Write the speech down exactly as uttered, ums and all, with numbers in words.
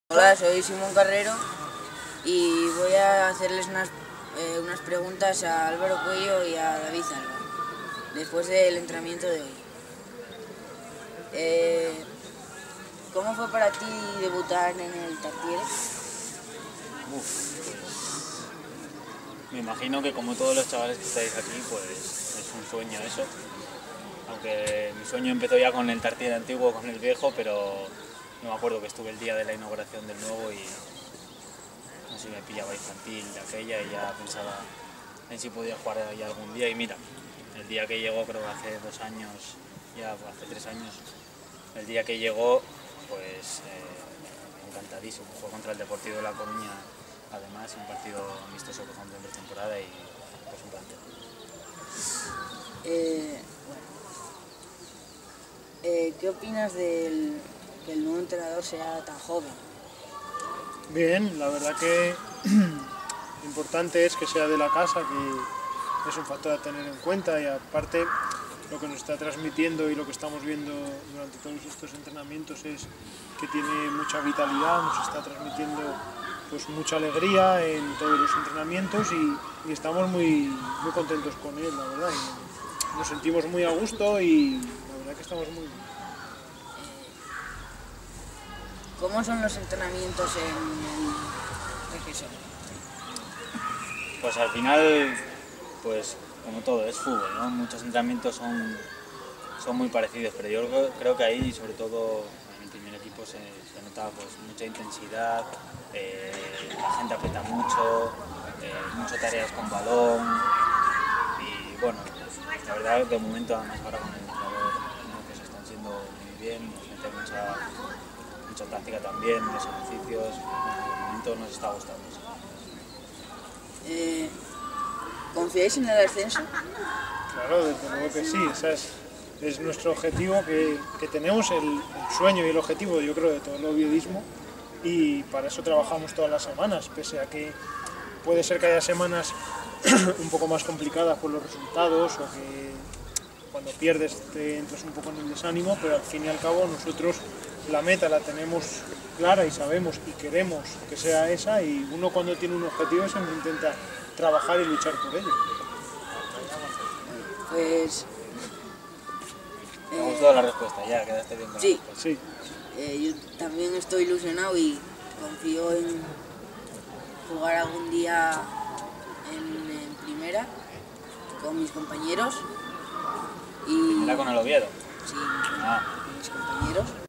Hola, soy Simón Carrero y voy a hacerles unas, eh, unas preguntas a Álvaro Cuello y a David Alba, después del entrenamiento de hoy. Eh, ¿Cómo fue para ti debutar en el Tartiere? Uf, pues, me imagino que como todos los chavales que estáis aquí, pues es un sueño eso. Aunque mi sueño empezó ya con el Tartiere antiguo, con el viejo, pero no me acuerdo que estuve el día de la inauguración del nuevo y no sé si me pillaba infantil de aquella y ya pensaba en si podía jugar ahí algún día. Y mira, el día que llegó, creo que hace dos años, ya hace tres años, el día que llegó, pues eh, encantadísimo. Fue contra el Deportivo de La Coruña, además, un partido amistoso que fue de temporada y pues un placer. Eh, bueno, eh, ¿qué opinas del que el nuevo entrenador sea tan joven? Bien, la verdad que lo importante es que sea de la casa, que es un factor a tener en cuenta, y aparte lo que nos está transmitiendo y lo que estamos viendo durante todos estos entrenamientos es que tiene mucha vitalidad, nos está transmitiendo pues mucha alegría en todos los entrenamientos y, y estamos muy, muy contentos con él, la verdad, y nos sentimos muy a gusto y la verdad que estamos muy bien. ¿Cómo son los entrenamientos en el Registro? Pues al final, pues como todo, es fútbol, ¿no? Muchos entrenamientos son, son muy parecidos, pero yo creo, creo que ahí, sobre todo en el primer equipo, se, se nota pues, mucha intensidad, eh, la gente aprieta mucho, eh, muchas tareas con balón y bueno, la verdad de momento además ahora con el entrenador ¿no? Pues están siendo muy bien, nos mete mucha, mucha táctica también, los ejercicios, de momento nos está gustando. Eh, ¿Confiáis en el ascenso? Claro, desde luego que sí, ese es, es nuestro objetivo, que, que tenemos el, el sueño y el objetivo, yo creo, de todo el oviedismo, y para eso trabajamos todas las semanas, pese a que puede ser que haya semanas un poco más complicadas por los resultados o que cuando pierdes te entras un poco en el desánimo, pero al fin y al cabo nosotros la meta la tenemos clara y sabemos y queremos que sea esa, y uno cuando tiene un objetivo siempre intenta trabajar y luchar por ello. Pues... Me eh, gustó la respuesta, ya quedaste bien con sí. la respuesta. Sí. Eh, yo también estoy ilusionado y confío en jugar algún día en, en primera con mis compañeros y Era con el Oviedo. sí, Ah. con mis compañeros.